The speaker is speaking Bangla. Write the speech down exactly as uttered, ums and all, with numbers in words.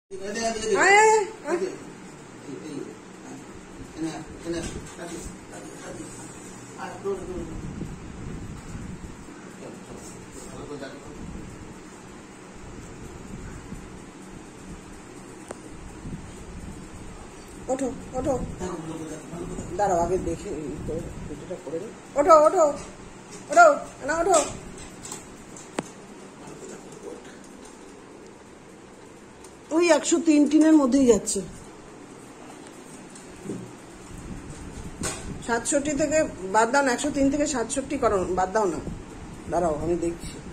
ওঠো ওঠো, দাঁড়াও আগে দেখে ভিডিওটা করে নি। ওঠো ওঠো ওঠো না, ওঠো। ওই একশো তিন টিনের মধ্যেই যাচ্ছে। সাতষট্টি থেকে বাদ দাও না, একশো তিন থেকে সাতষট্টি করো, বাদ দাও না, দাঁড়াও আমি দেখছি।